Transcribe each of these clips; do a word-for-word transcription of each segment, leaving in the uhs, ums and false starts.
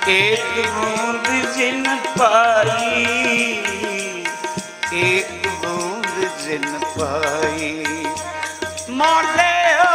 एक बूंद जिन पाई, एक बूंद जिन पाई, मौले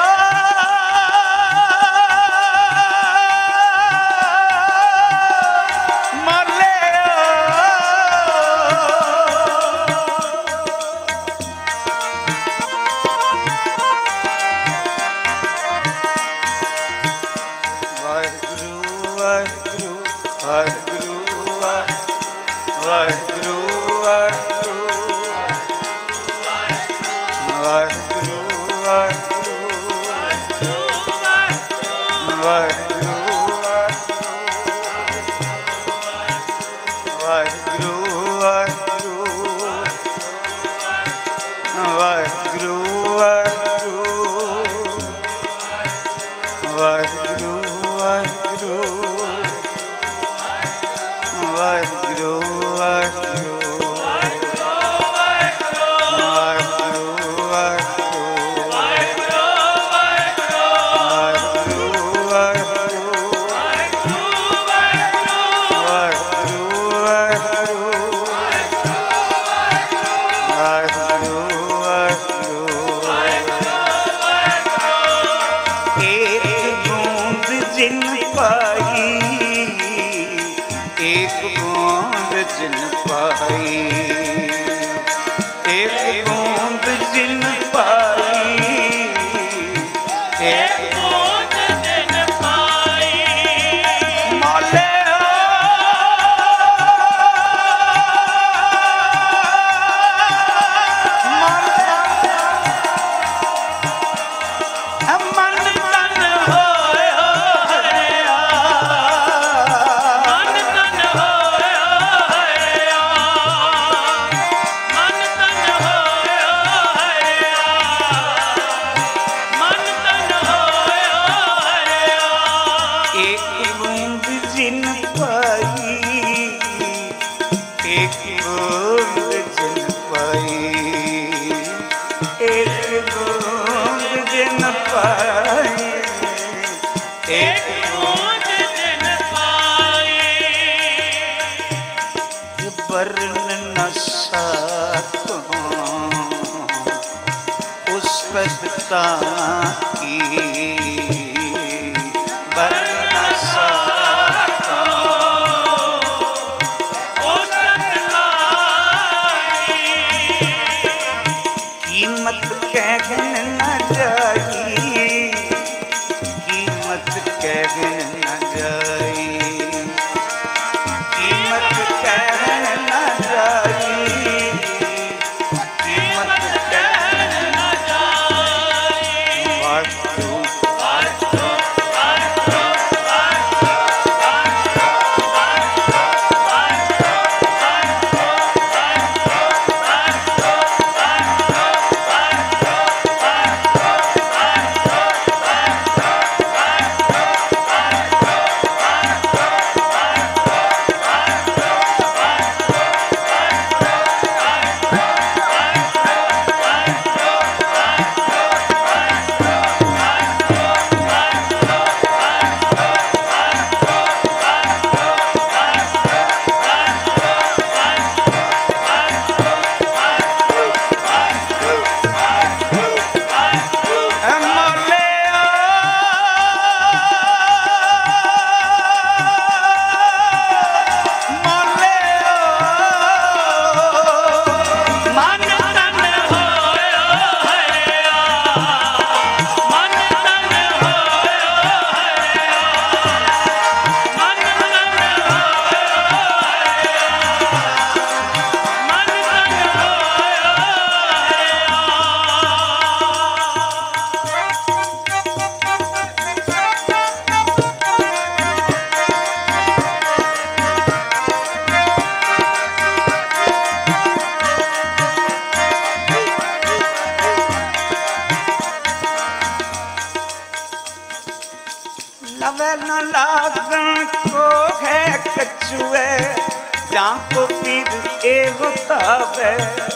लवे न लागन को है कछुए जहाँ को पीर ए होतावे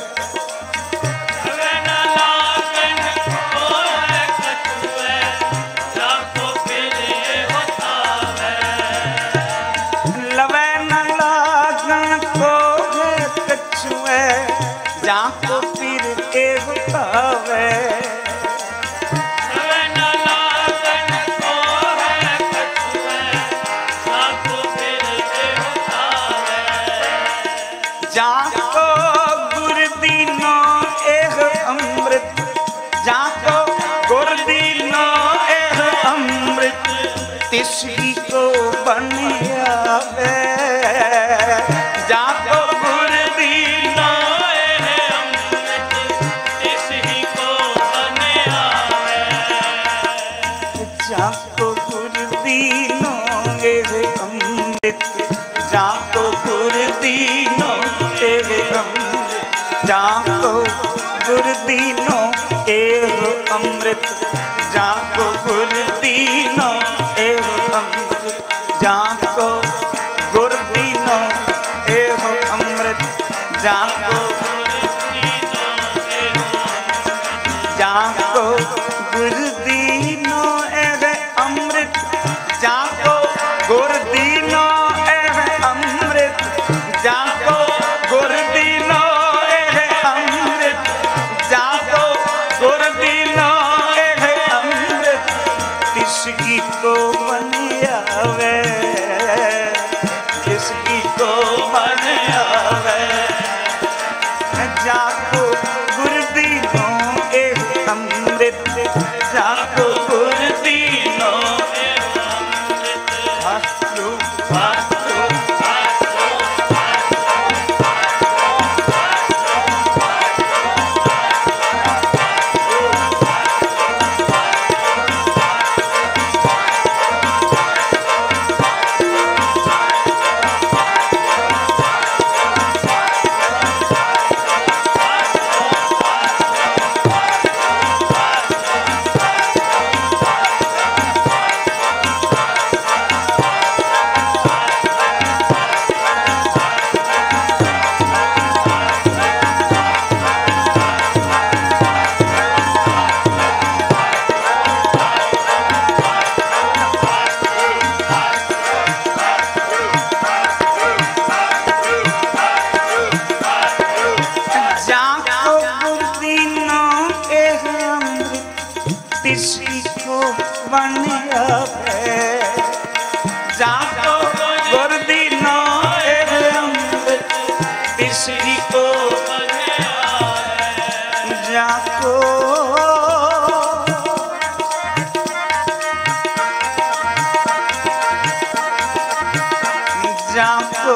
लवे न लागन को है कछुए जहाँ को पीर ए होतावे तिसकी को बन आवे जाको गुर दीनो जाको गुर दीनो एवे अमृत जाको गुर दीनो एवे अमृत जाको गुर दीनो एवे अमृत जाको गुर दीनो एवे अमृत जाको गुर दीनो एवे अमृत जाको जाको गुर दीनो एवे अमृत जाको गुर दीनो एवे अमृत जाको गुर दीनो एवे अमृत जाको गुर दीनो एवे अमृत तिसकी को बन आवे तिसकी को बन आवे जाको गुर दीनो एवे अमृत जाको गुर दीनो हाथू हाथू तिसकी को बन आवे जाको गुर दीनो एवे अमृत तिसकी को बन आवे जाको जाको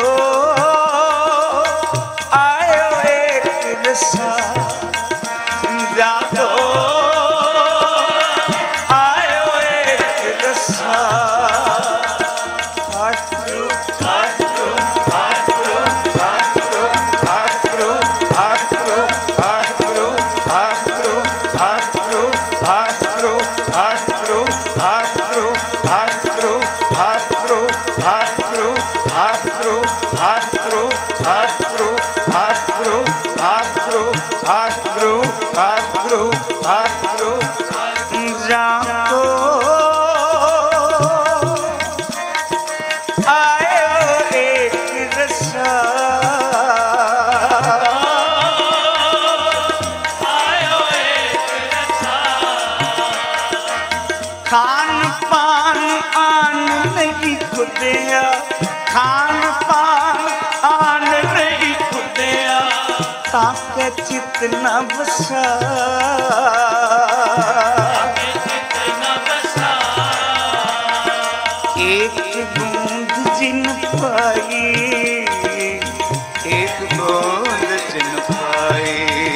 आयो एक रसा जाको जाको आयो एक रसा आयो एक रसा खान पान आन नहीं खुदिया खान पान आन नहीं खुदिया ताके चित न बसा एक बूंद जिन पाई एक बूंद जिन पाई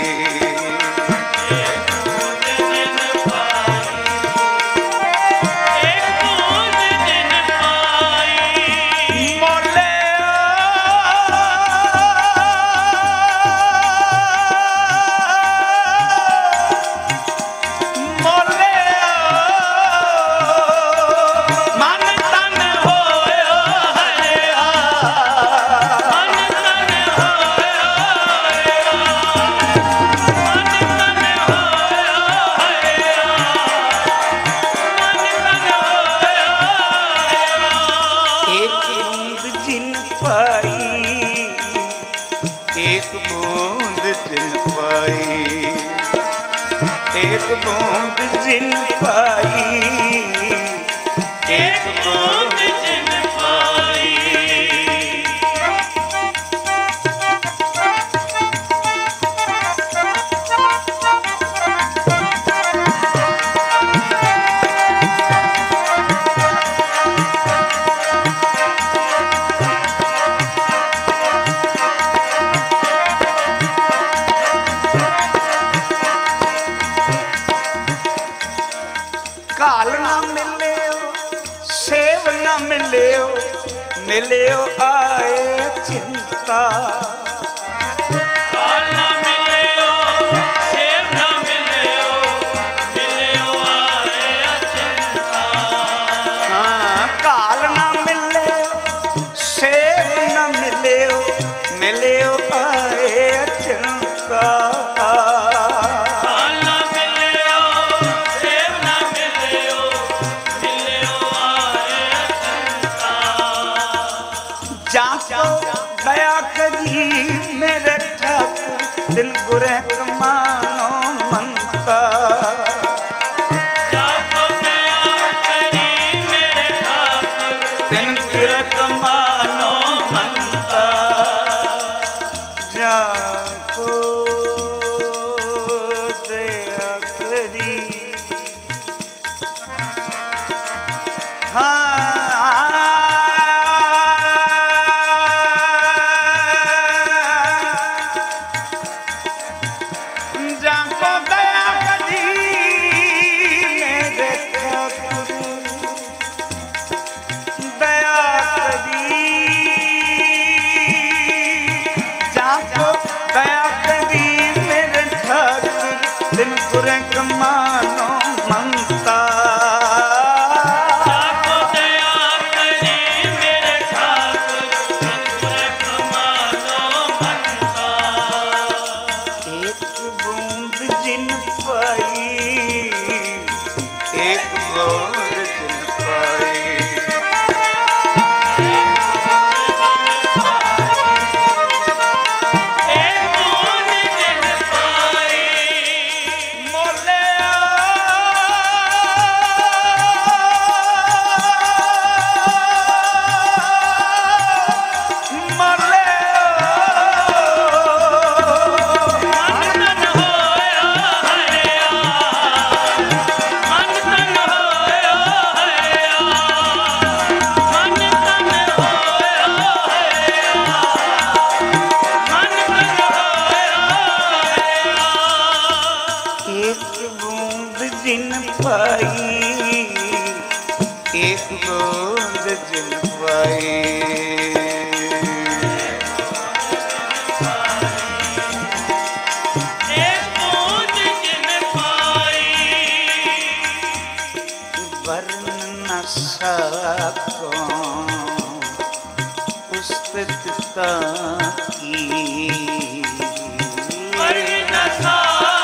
एक बूंद जिन पाई एक बूंद जिन पाई न मिलियो मिलियो आए चिंता काल न मिलियो सेव न मिलियो मिलियो आए अचिंता हाँ काल न मिलियो सेव न मिलियो मिलियो आए चिंता जाको दया करी मेरे ठाकुर दिल बुरे कमानो मनता जाको दया करी मेरे ठाकुर दिल बुरे कमानो मनता जाको दया करी हाँ मानो मनता जाको दया करी मेरे ठाकुर मानो मनता एक बूंद जिन पाई एक बूंद जिन पाई जिन पाई एक बूंद जिन पाई एक बूंद जिन पाई वर्ण न सको उस पिता की वर्ण न सको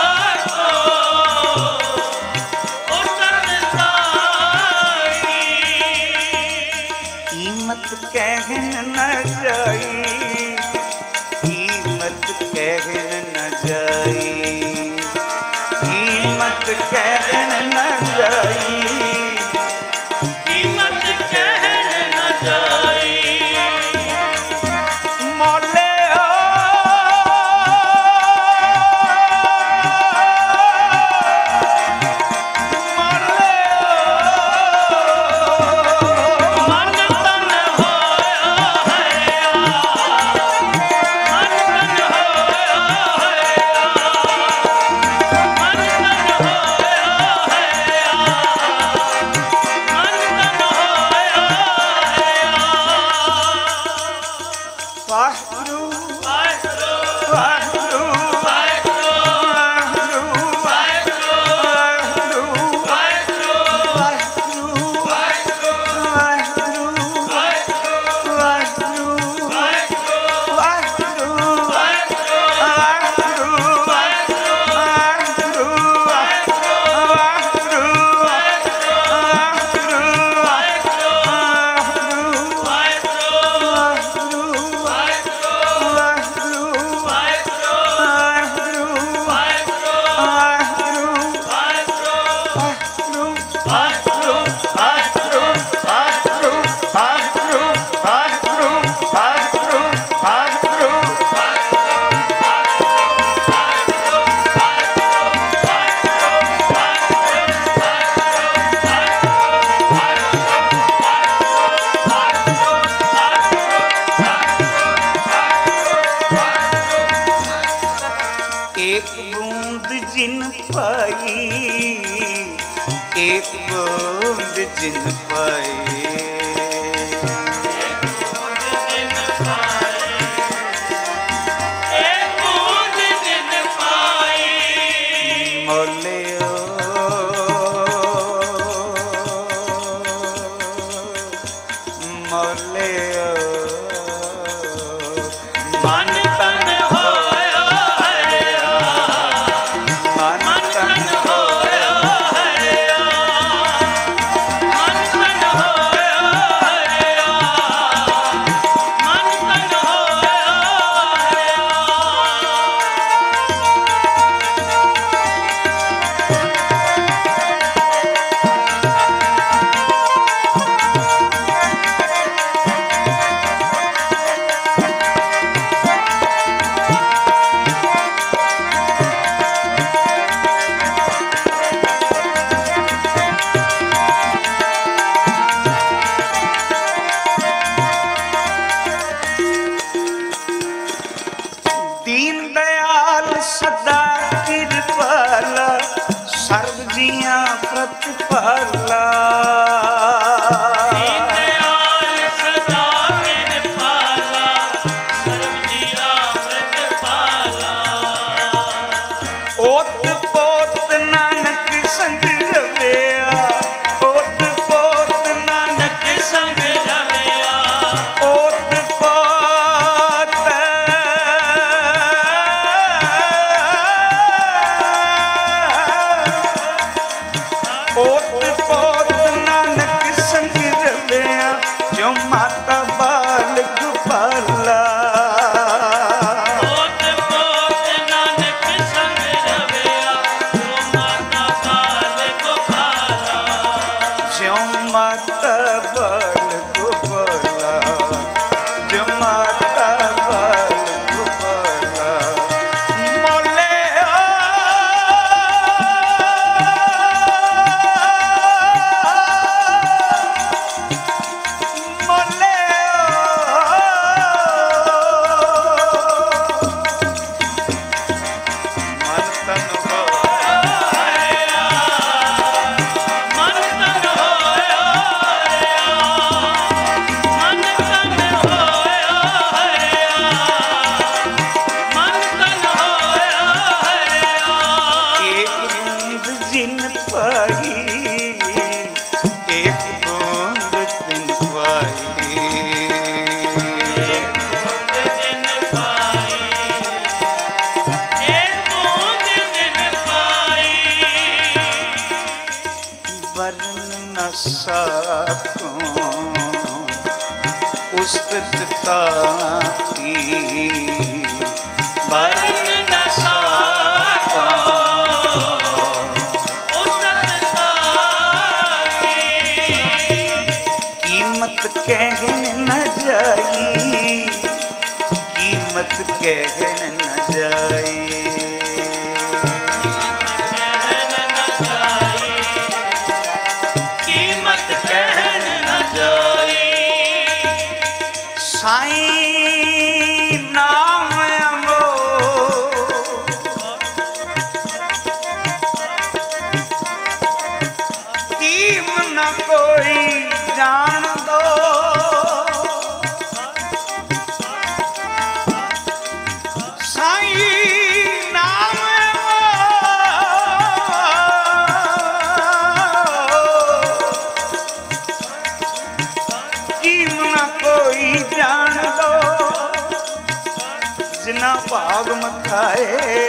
कीमत कहन न जाई कीमत कहन न जाई कीमत कहन न जाई कीमत कहन न जाई मोले जिन पाई एक बूंद जिन पाई ਮੋਲਿਓ ਮਨ ਤਨ ਹੋਇਆ ਹਰਿਆ ਮਨ ਤਨ ਹੋਇਆ ਹਰਿਆ ਮਨ ਤਨ ਹੋਇਆ ਹਰਿਆ ਮਨ ਤਨ ਹੋਇਆ ਦੀਨ ਦਇਆਲ ਸਦਾ ਕਿਰਪਾਲਾ ਸਰਬ ਜੀਆਂ ਪ੍ਰਤਿਪਾਲਾ ਦਇਆਲ ਸਦਾ ਕਿਰਪਾਲਾ ਸਰਬ ਜੀਆ ਪ੍ਰਤਿਪਾਲਾ ਓਤ ਪੋਤ ਨਾਨਕ ਸੰਗ ਰਵਿਆ ਓਤ ਪੋਤ ਨਾਨਕ ਸੰਗ ਰਵਿਆ ਓਤ ਪੋਤ ਓਤ ਪੋਤ ਨਾਨਕ ਸੰਗ ਰਵਿਆ ਜੋ ਮਾਤਾ ਬਾਲ ਗੋਪਾਲਾ ਓਤ ਪੋਤ ਨਾਨਕ ਸੰਗ ਰਵਿਆ ਜੋ ਮਾਤਾ ਕਾਲ ਗੋਪਾਲਾ ਜਿਉ ਮਾਤਾ ਬਾਲ ਗੋਪਾਲਾ ਜਿਉ ਮਾਤਾ ਬਾਲ ਗੋਪਾਲਾ ਮੋਲਿਆ ਮੋਲਿਆ ਮਨ ਤਨ ਹੋਇਆ ਮਨ ਤਨ ਹੋਇਆ ਮਨ ਤਨ ਹੋਇਆ ਮਨ ਤਨ ਹੋਇਆ एक बूंद जिन पाई एक बूंद जिन पाई ਜਿਨ ਪਾਈ ਇੱਕ ਬੂੰਦ ਜਿਨ ਪਾਈ वर्ण न साको उस्तता की ਵਰਨ ਨ ਸਾਕੋ ਉਸਤ ਸਾਕੀ कीमत कह न जाई कीमत कह न जाई ਕੀਮਤ ਕਹਿਣ ਨ ਜਾਈ साईं नाम अमो कीम न कोई जान दो साईं नाम अमो कीम न कोई जान दो जिना भाग मथाए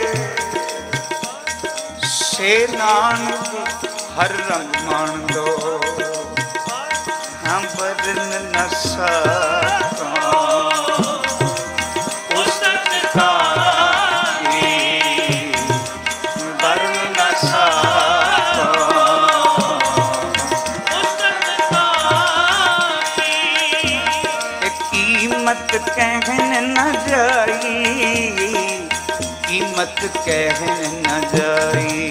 से नानक हर रंग मान दो हम बदन न सका ਉਸਤ ਕਾਕੀ बरन न सका ਉਸਤ ਕਾਕੀ कीमत कहन न जाई कीमत कहन न जाई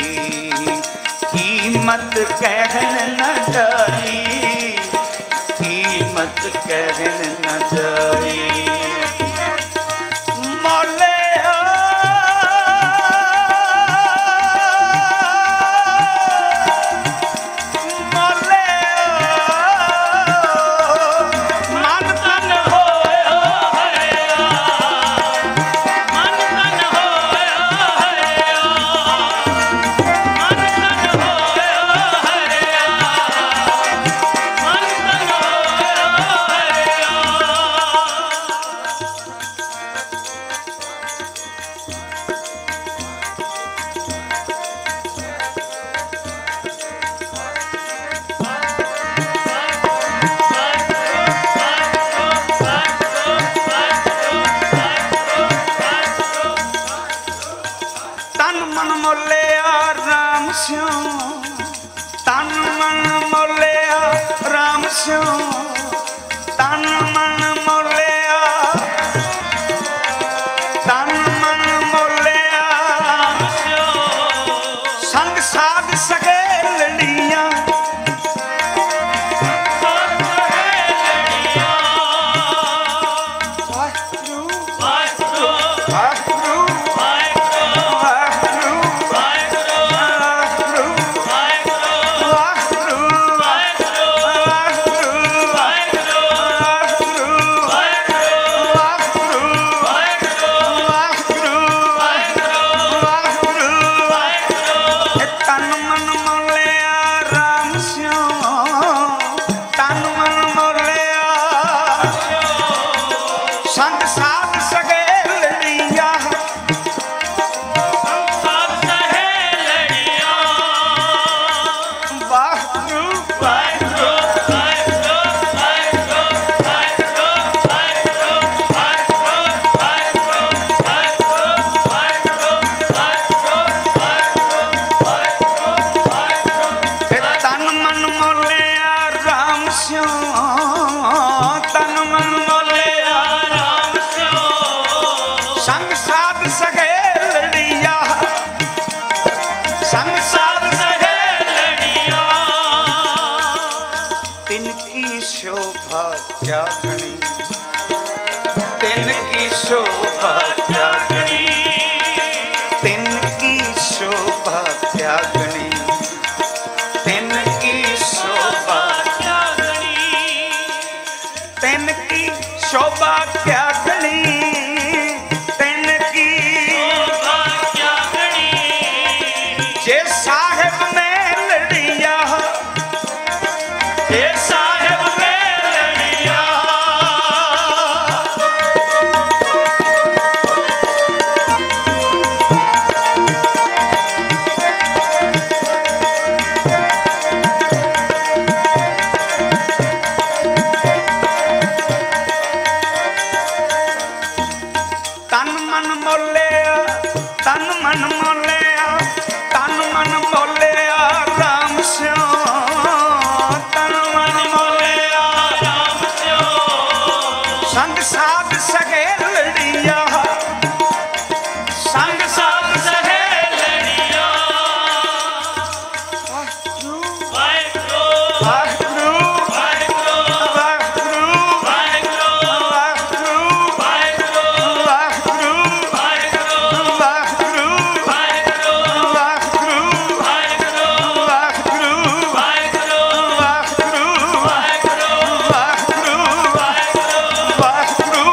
कीमत कहन न जाई कीमत कहन न जाई मौलिया मौलिया मन तन होया ਮਨ ਤਨ ਹੋਇਆ ਹਰਿਆ ਮਨ ਤਨ ਹੋਇਆ ਹਰਿਆ ਮਨ ਤਨ ਹੋਇਆ ਤਨ ਮਨ ਮੋਲਿਆ ਰਾਮ ਸਿਓ ਸੰਗ ਸਾਧ ਸਹੇਲੜੀਆ ਸੰਗ ਸਾਧ ਸਹੇਲੜੀਆ ਤਿਨ ਕੀ ਸ਼ੋਭਾ ਕਿਆ ਗਣੀ ਤਿਨ ਕੀ ਸ਼ੋਭਾ ਕਿਆ ਗਣੀ ਤਿਨ ਕੀ ਸ਼ੋਭਾ ਕਿਆ ਗਣੀ ਤਿਨ ਕੀ ਸ਼ੋਭਾ ਤਿਨ ਕੀ ਸ਼ੋਭਾ ਕਿਆ ਗਣੀ ਤਿਨ ਕੀ ਜੇ ਸਾਹਿਬ ਨੇ ਲੜੀਆ हे साहिब मेलड़िया ਤਨ ਮਨ ਮੋਲਿਆ ਤਨ ਮਨ ਮੋਲਿਆ ਤਨ ਮਨ ਮੋਲਿਆ ਰਾਮ ਸਿਓ ਤਨ ਮਨ ਮੋਲਿਆ राम सियो ਸੰਗ ਸਾਧ ਸਹੇਲੜੀਆ ਸੰਗ ਸਾਧ सहेलड़िया ਵਾਹਿਗੁਰੂ वाहिगुरु ਵਾਹਿਗੁਰੂ वाहिगुरु ਵਾਹਿਗੁਰੂ वाहिगुरु ਵਾਹਿਗੁਰੂ वाहिगुरु ਵਾਹਿਗੁਰੂ वाहिगुरु ਵਾਹਿਗੁਰੂ वाहिगुरु ਵਾਹਿਗੁਰੂ वाहिगुरु ਵਾਹਿਗੁਰੂ वाहिगुरु ਵਾਹਿਗੁਰੂ वाहिगुरु ਵਾਹਿਗੁਰੂ वाहिगुरु ਵਾਹਿਗੁਰੂ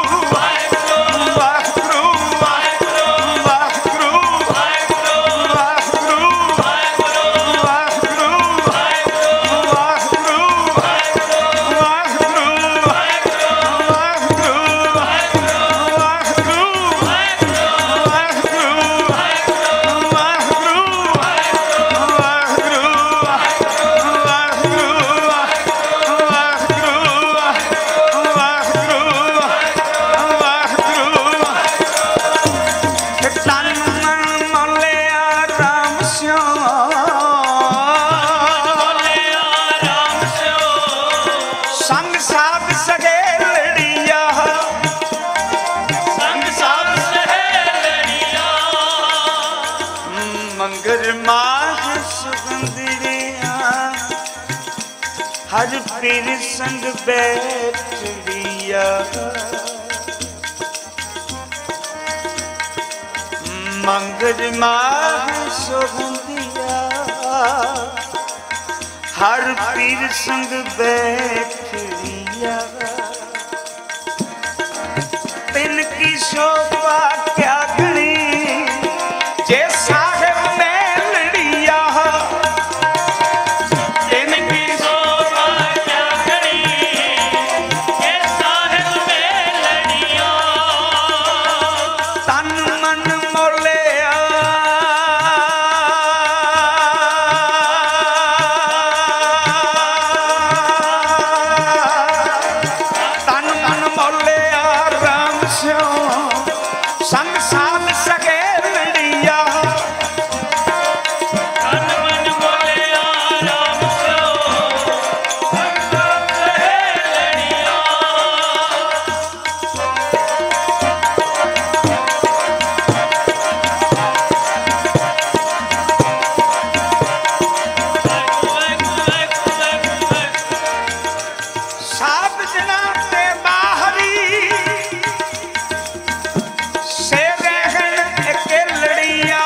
ਸੰਗ ਸਾਧ ਸਹੇਲੜੀਆ संग साध सहेलड़िया ਮੰਗਰ ਮਾਹ ਸੁਗੰਧੜੀਆ ਹਰ ਪੀਰ ਸੰਗ ਬੈਠੜੀਆ ਮੰਗਰ ਮਾਹ ਸੁਗੰਧੜੀਆ ਹਰ ਪੀਰ ਸੰਗ ਬੈਠੜੀਆ ਤਿਨ ਕੀ ਸ਼ੋਭਾ ਕਿਆ ਗਣੀ ਜੇ ਸਾਹਿਬ ਨੇ ਲੜੀਆ ਤਿਨ ਕੀ शोभा क्या करी हे साहिब मेलड़िया ਤਨ ਮਨ ਮੋਲਿਆ ਤਨ ਮਨ ਮੋਲਿਆ ਰਾਮ ਸਿਓ ਸੰਗ ਸਾਧ ਸਹੇਲੜੀਆ तन मन बोलिया राम सियो संग साध सहेलड़िया ਸਾਧ ਜਨਾ ਤੇ ਬਾਹਰੀ ਸੇ ਰਹਿਣ ਇਕੇ ਲੜੀਆ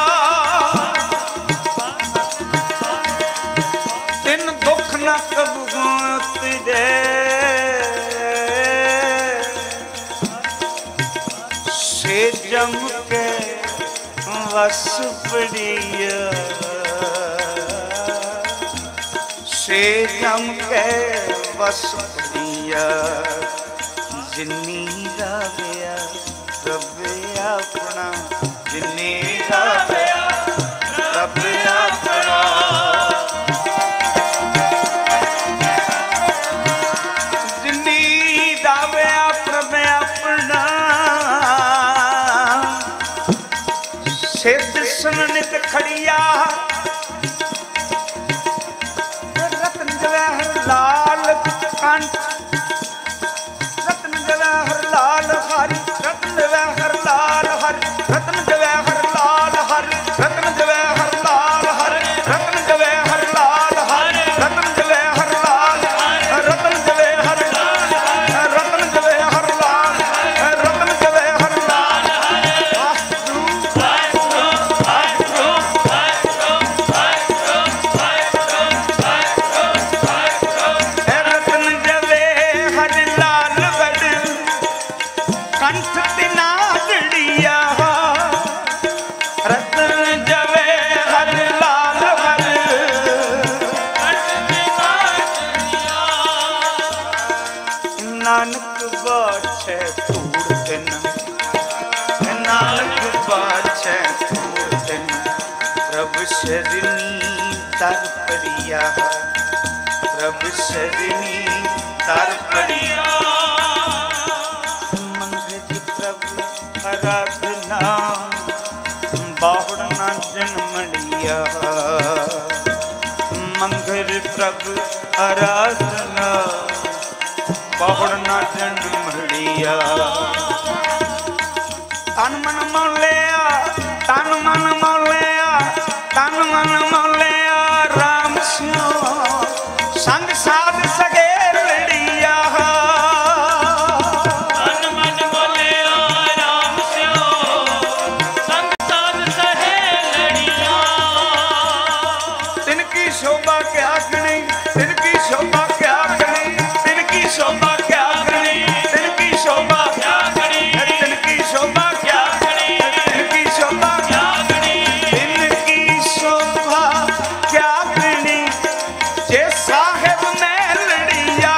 ਤਿੰਨ ਦੁੱਖ ਨਾ ਕਬੂ ਤੇਰੇ ਸੇ ਜਮ ਕੇ ਵਸ ਪੜੀਆ ਸੇ ਜਮ ਕੇ ਵਸ ਪੜੀਆ ਜਿਨੀ ਰਾਵਿਆ ਰੱਬ ਆਪਣਾ ਜਿਨੀ ਰਾਵਿਆ ਰੱਬ ਆਪਣਾ ਜਿਨੀ ਰਾਵਿਆ ਪ੍ਰਭ ਆਪਣਾ ਸਿੱਧ ਸੁਨਨਿਤ ਖੜੀਆ ਰਤਨ ਜਵਾਹਰ ਲਾਲ ਕੰਠ नानक बाछै धूड़ तिन, नानक बाछै धूड़ तिन, प्रभु शरणी तर पड़िया, प्रभु शरणी तर पड़िया। मंगज प्रभु आराधना बाहुड़ना जन्मड़िया, मंगल प्रभु आराधना बाहुड़ना जन्मड़िया। तन मन मौलिया, तन मन मौलिया, तन मन मौलिया, राम श्याम संग साध सगे लड़िया। तन मन मौलिया, राम श्याम संग साध सगे लड़िया। तिनकी शोभा क्या गणी, तिनकी शोभा क्या गणी, तिनकी शोभा क्या गणी, तिनकी शोभा क्या गणी, तिनकी शोभा क्या गणी, तिनकी शोभा क्या गणी, तिनकी शोभा क्या गणी, जे साहिब में लड़िया।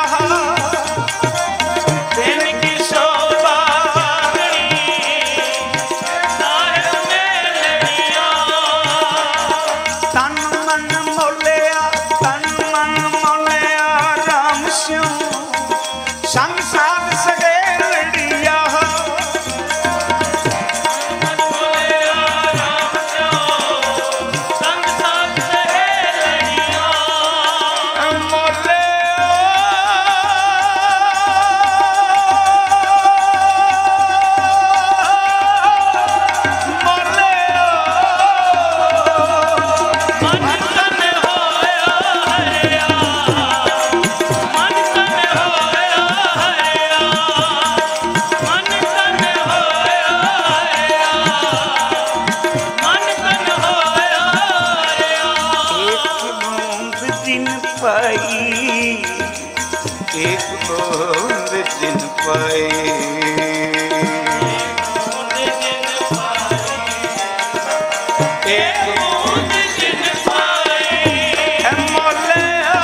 तिनकी शोभा गणी, साहिब में लड़िया। तन मन मौलिया, तन मन मौलिया, राम श्याम संग साध सगे लड़िया। मन मौलिया, राम श्याम संग साध सगे लड़िया। मन तन होया हरिया, मन तन होया हरिया, मन तन होया हरिया, मन तन होया हरिया। एक बूंद जिन पाई, एक बूंद जिन पाई, एक बूंद जिन पाई, है मौलिया।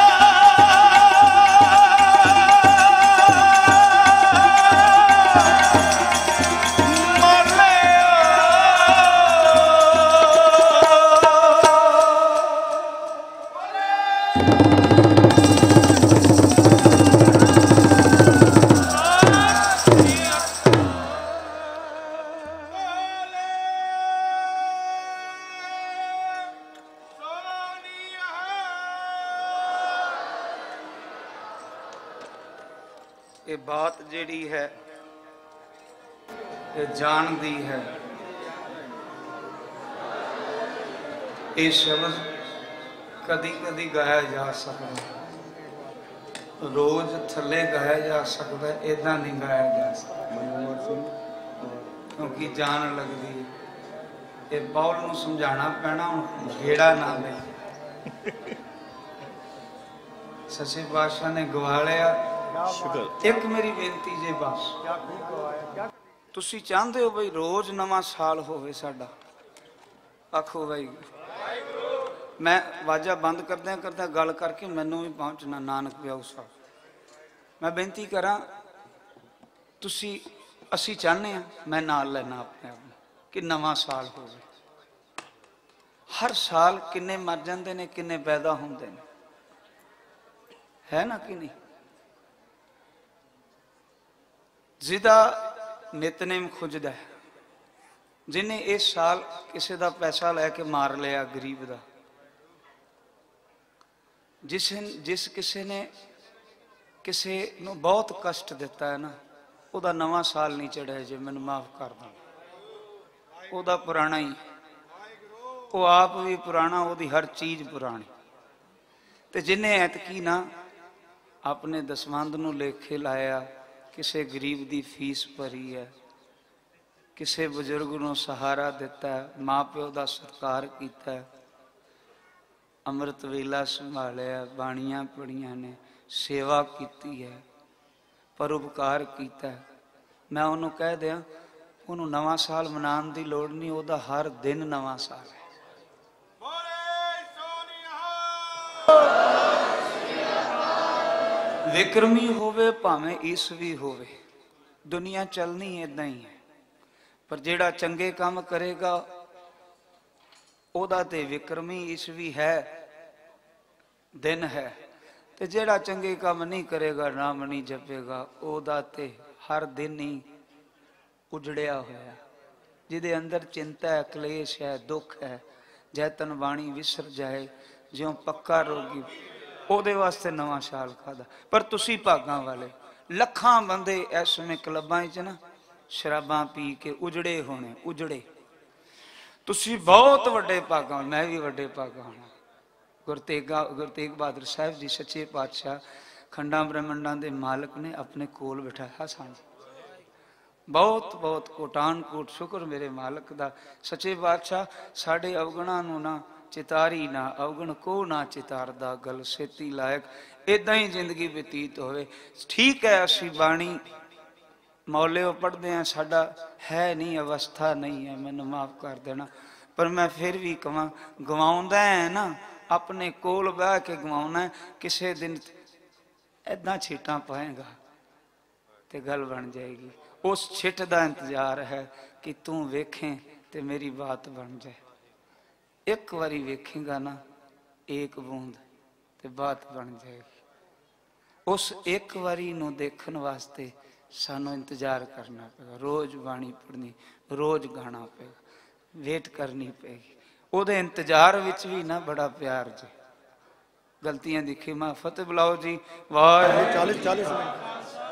ये बात जेड़ी है ये जान दी है। ये शब्द कदी कदी गाया जा सकता, रोज थले गाया जा सकता, इदा नहीं गाया जा सकता क्योंकि जान लगती है। ये बाउल नूं समझाना पैना, हुण घेड़ा ना ले। सच्चे पातशाह ने गवा लिया। एक मेरी बेनती जे बस, तुसी चाहते हो बई रोज नवा साल होवे साडा, आखो भाई मैं वाजा बंद करदे करदे गल करके मैनू भी पहुंचना नानक प्याऊ साहब। मैं बेनती करा, तुसी असी चाहते हैं, मैं नाल लेना अपने आप कि नवा साल होवे। हर साल किन्ने मर जाते ने, किन्ने पैदा होंदे ने, है ना कि नहीं। जिदा नितनेम खुजदा है, जिन्हें इस साल किसी का पैसा लैके मार लिया गरीब का, जिस जिस किसी ने किसी नूं बहुत कष्ट दिता है ना, उहदा नवा साल नहीं चढ़िया जे मैनूं माफ कर दो, उहदा पुराना ही, वो आप भी पुराना, उहदी हर चीज़ पुरानी। तो जिन्हें ऐतकी ना अपने दसवंध नूं लेखे लाया, किसी गरीब की फीस भरी है, किसी बजुर्ग नूं सहारा दिता है, माँ प्यो का सत्कार किया, अमृत वेला संभालिया, बाणियां पढ़िया ने, सेवा की है, परोपकार किया। मैं उन्होंने कह दिया, उन्होंने नवा साल मनाने की लोड़ नहीं, वह हर दिन नवा साल है। ਵਿਕਰਮੀ ਹੋਵੇ ਭਾਵੇਂ ਈਸਵੀ ਹੋਵੇ, ਦੁਨੀਆ ਚੱਲਣੀ ਏਦਾਂ ਹੀ ਹੈ। ਪਰ ਜਿਹੜਾ ਚੰਗੇ ਕੰਮ ਕਰੇਗਾ ਉਹਦਾ ਤੇ ਵਿਕਰਮੀ ਈਸਵੀ ਹੈ, ਦਿਨ ਹੈ, ਤੇ ਜਿਹੜਾ ਚੰਗੇ ਕੰਮ ਨਹੀਂ ਕਰੇਗਾ, ਨਾਮ ਨਹੀਂ ਜਪੇਗਾ, ਉਹਦਾ ਤੇ ਹਰ ਦਿਨ ਹੀ ਉਜੜਿਆ ਹੋਇਆ। ਜਿਹਦੇ ਅੰਦਰ ਚਿੰਤਾ ਹੈ, ਕਲੇਸ਼ ਹੈ, ਦੁੱਖ ਹੈ, ਜੈ ਤਨ ਬਾਣੀ ਵਿਸਰ ਜਾਏ, ਜਿਉਂ ਪੱਕਾ ਰੋਗੀ, ਉਹਦੇ ਵਾਸਤੇ ਨਵਾਂ ਸਾਲ ਖਾਦਾ। ਪਰ ਤੁਸੀਂ ਭਾਗਾਂ ਵਾਲੇ, ਲੱਖਾਂ ਬੰਦੇ ਇਸ ਸਮੇਂ ਕਲੱਬਾਂ 'ਚ ਨਾ ਸ਼ਰਾਬਾਂ ਪੀ ਕੇ ਉਜੜੇ ਹੋਣੇ, ਉਜੜੇ। ਤੁਸੀਂ ਬਹੁਤ ਵੱਡੇ ਭਾਗਾਂ, ਮੈਂ ਵੀ ਵੱਡੇ ਭਾਗਾਂ ਹਾਂ। ਗੁਰੂ ਤੇਗਾ ਗੁਰੂ ਤੇਗ ਬਹਾਦਰ ਸਾਹਿਬ ਜੀ ਸੱਚੇ ਪਾਤਸ਼ਾਹ ਖੰਡਾਂ ਬ੍ਰਹਮੰਡਾਂ ਦੇ ਮਾਲਕ ਨੇ ਆਪਣੇ ਕੋਲ ਬਿਠਾਇਆ ਸਾਨੂੰ। ਬਹੁਤ ਬਹੁਤ ਕੋਟਾਨ ਕੋਟ ਸ਼ੁਕਰ ਮੇਰੇ ਮਾਲਕ ਦਾ। ਸੱਚੇ ਪਾਤਸ਼ਾਹ ਸਾਡੇ ਅਵਗੁਣਾਂ ਨੂੰ ਨਾ ਚਿਤਾਰੀ, ਨਾ ਅਵਗੁਣ ਕੋ ਨਾ ਚਿਤਾਰਦਾ, ਗਲ ਸੇਤੀ ਲਾਇਕ। ਇਦਾਂ ਹੀ ਜ਼ਿੰਦਗੀ ਬਤੀਤ ਹੋਵੇ। ਠੀਕ ਹੈ, ਅਸੀਂ ਬਾਣੀ ਮੌਲਿਓ ਪੜ੍ਹਦੇ ਹਾਂ, ਸਾਡਾ ਹੈ ਨਹੀਂ, ਅਵਸਥਾ ਨਹੀਂ ਹੈ, ਮੈਨੂੰ ਮਾਫ ਕਰ ਦੇਣਾ। ਪਰ ਮੈਂ ਫਿਰ ਵੀ ਕਹਾਂ, ਗਵਾਉਂਦਾ ਹੈ ਨਾ, ਆਪਣੇ ਕੋਲ ਬਹਿ ਕੇ ਗਵਾਉਣਾ। ਕਿਸੇ ਦਿਨ ਏਦਾਂ ਛੀਟਾਂ ਪਾਏਗਾ ਤੇ ਗੱਲ ਬਣ ਜਾਏਗੀ। ਉਸ ਛਿੱਟ ਦਾ ਇੰਤਜ਼ਾਰ ਹੈ ਕਿ ਤੂੰ ਵੇਖੇ ਤੇ ਮੇਰੀ ਬਾਤ ਬਣ ਜਾਏ। ਇੱਕ ਵਾਰੀ ਵੇਖੇਗਾ ਨਾ ਏਕ ਬੂੰਦ ਤੇ ਬਾਤ ਬਣ ਜਾਏਗੀ। ਉਸ ਇੱਕ ਵਾਰੀ ਨੂੰ ਦੇਖਣ ਵਾਸਤੇ ਸਾਨੂੰ ਇੰਤਜ਼ਾਰ ਕਰਨਾ ਪਏਗਾ। ਰੋਜ਼ ਬਾਣੀ ਪੜ੍ਹਨੀ, ਰੋਜ਼ ਗਾਣਾ ਪਏਗਾ, ਵੇਟ ਕਰਨੀ ਪਏਗੀ। ਉਹਦੇ ਇੰਤਜ਼ਾਰ ਵਿੱਚ ਵੀ ਨਾ ਬੜਾ ਪਿਆਰ ਜੀ। ਗਲਤੀਆਂ ਦੀ ਖਿਮਾ, ਫਤਿਹ ਬੁਲਾਓ ਜੀ। ਵਾਹਿਗੁਰੂ। ਚਾਲੀਸ ਚਾਲੀਸ